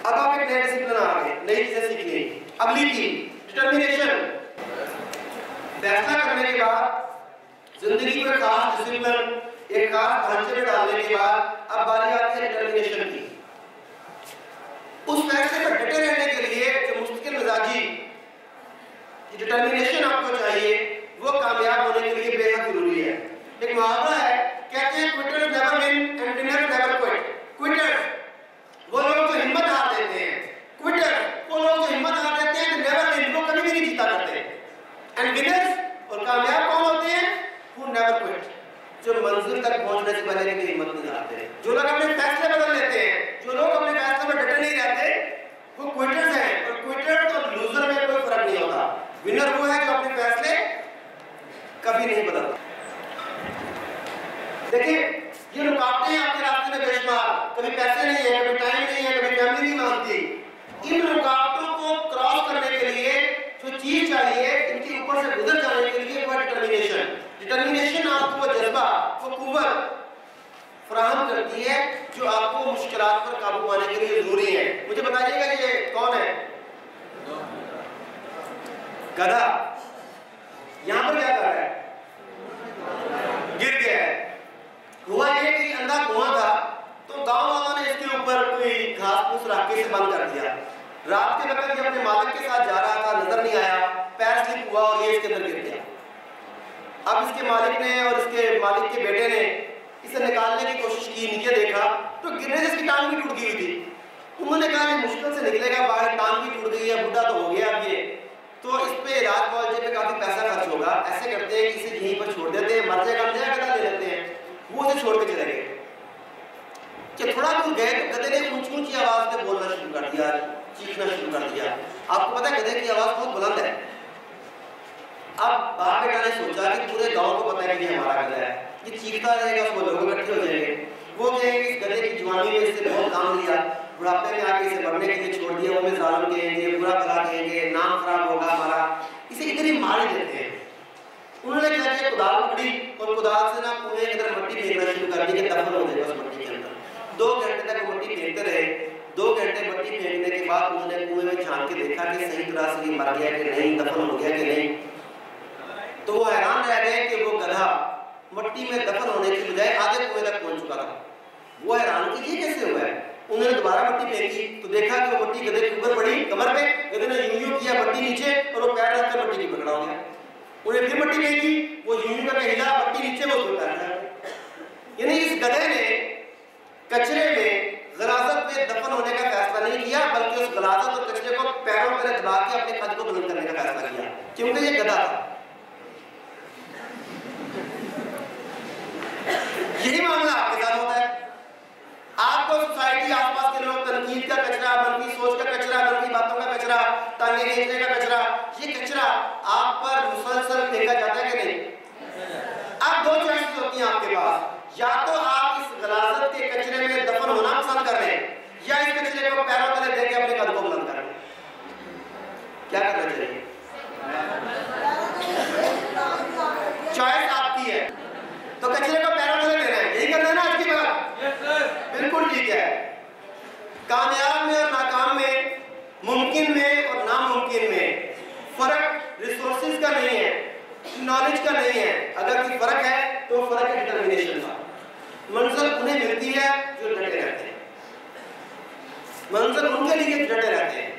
अब आप एक नया डिसिप्लिन आ गए, नई चीजें सीख ली। अगली की डिटर्मिनेशन। फैसला करने के बाद जिंदगी में खास डिसिप्लिन, एक खास ढांचे में डालने के बाद अब बारी आती है डिटर्मिनेशन की। उस फैसले पर डटे रहने के लिए जो मुस्तकिल मिजाजी डिटर्मिनेशन आपको चाहिए, वो कामयाब होने के लिए बेहद जरूरी है। एक मुहावरा है, कहते हैं quitters never win and winners never quit. Quitters वो लोग जो हिम्मत हार देते हैं, क्विटर्स वो लोग जो हिम्मत हार देते हैं, नेवर विन, वो कभी भी नहीं जीता करते। एंड विनर्स, और कामयाब कौन होते हैं? हु नेवर क्विट, जो मंजिल तक पहुंचने से पहले भी हिम्मत नहीं हारते। जो लोग अपने फैसले बदल लेते हैं, जो लोग अपने फैसले पर डटे नहीं रहते, वो क्विटर्स हैं। और क्विटर और लूजर में कोई फर्क नहीं होता। विनर वो है जो अपने फैसले कभी नहीं बदलता। देखिए, ये रुकावटें आपके रास्ते में बेशुमार, कभी पैसे नहीं है, कभी टाइम नहीं है, कभी फैमिली नहीं मानती। इन रुकावटों को क्रॉस करने के लिए जो चीज चाहिए, इनके ऊपर से गुजर जाने के लिए, वो डिटर्मिनेशन। डिटर्मिनेशन आपको वो जज्बा, वो कुव्वत फराहम करती है जो आपको मुश्किलात पर काबू पाने के लिए जरूरी है। मुझे बताइएगा ये कौन है? गधा। यहां पर क्या कर रहा है? गिर गया है। हुआ ये कि अंधा कुआं था, तो गांव वालों ने इसके ऊपर कोई घास फूस राखे से बंद कर दिया। रात के वक्त ये अपने मालिक के साथ जा रहा था, नजर नहीं आया, पैर स्लिप हुआ और ये इसके अंदर गिर गया। अब इसके मालिक ने और इसके मालिक के बेटे ने इसे निकालने की कोशिश की, नीचे देखा तो गिरने से इसकी टांग भी टूट गई थी। उन्होंने कहा ये मुश्किल से निकलेगा बाहर, टांग भी टूट गई है, बुढ़ा तो हो गया अब ये, तो इस पे इलाज मुआवजे पे काफी पैसा खर्च होगा। ऐसे करते हैं कि इसे यहीं पर छोड़ देते हैं, मर जाएगा, नया गधा ले लेते हैं। वो उसे छोड़ के चले गए। कि थोड़ा दूर गए तो गधे ने ऊंची ऊंची आवाज में बोलना शुरू कर दिया, चीखना शुरू कर दिया। आपको पता है गधे की आवाज बहुत बुलंद है। अब बाप बेटा ने सोचा कि पूरे गांव को पता है कि ये हमारा गधा है, ये चीखता रहेगा, उसको लोग इकट्ठे हो जाएंगे, वो कहेंगे इस गधे की जवानी में इससे बहुत काम लिया, बुढ़ापे में आके इसे मरने के लिए छोड़ दिया, वो में जालिम कहेंगे, बुरा भला कहेंगे, नाम खराब होगा हमारा, इसे इधर ही मार ही देते हैं। उन्होंने क्या किया, कुदाल पकड़ी और कुदाल से ना कुएं के अंदर मट्टी फेंकना शुरू कर दी कि दफन हो जाएगा उस मट्टी के अंदर। 2 घंटे तक मट्टी फेंकते रहे। 2 घंटे मट्टी फेंकने के बाद उन्होंने कुएं में झांक के देखा कि सही तरह से ये मर गया कि नहीं, दफन हो गया कि नहीं। तो वो हैरान रह गए कि वो गधा मट्टी में दफन होने की बजाय आधे कुएं तक पहुंच चुका था। वो हैरान कि ये कैसे हुआ है। उन्होंने दोबारा मट्टी फेंकी तो देखा कि वो मट्टी गधे के ऊपर पड़ी, कमर पे। गधे ने यूं किया मट्टी नीचे और वो पैर रखकर मट्टी की पकड़ा हो गया। उन्हें फिर मट्टी फेंकी, वो यूं करके हिला, मट्टी नीचे, वो उतर गया। यानी इस गधे ने कचरे में गलाजत में दफन होने का फैसला नहीं किया, बल्कि उस गलाजत और कचरे को पैरों पर दबा के अपने कद को बुलंद करने का फैसला किया, क्योंकि ये गधा था। यही मामला आपके साथ होता है। आपको सोसाइटी, आसपास के लोग तनकीद का कचरा, मनफी सोच का कचरा, मनफी बातों का कचरा, टांगे खींचने का कचरा, ये कचरा आप पर मुसलसल फेंका जाता है कि नहीं? अब 2 चॉइसेस होती हैं आपके पास। या तो आप इस गलाजत के कचरे में दफन होना पसंद कर रहे हैं, या इस कचरे को पैरों तले दे के अपने कद को बुलंद कर रहे हैं। क्या करना चाहिए? चॉइस आपकी है। तो कचरे को पैरों तले देना है, यही करना है ना आज की बात? बिल्कुल ठीक है। कामयाब में और नाकाम में, मुमकिन में और नामुमकिन में फर्क रिसोर्सेज का नहीं है, नॉलेज का नहीं है। अगर कोई फर्क है तो फर्क है डिटर्मिनेशन का। मंजिल उन्हें मिलती है जो डटे रहते हैं, मंजिल उनके लिए डटे रहते हैं।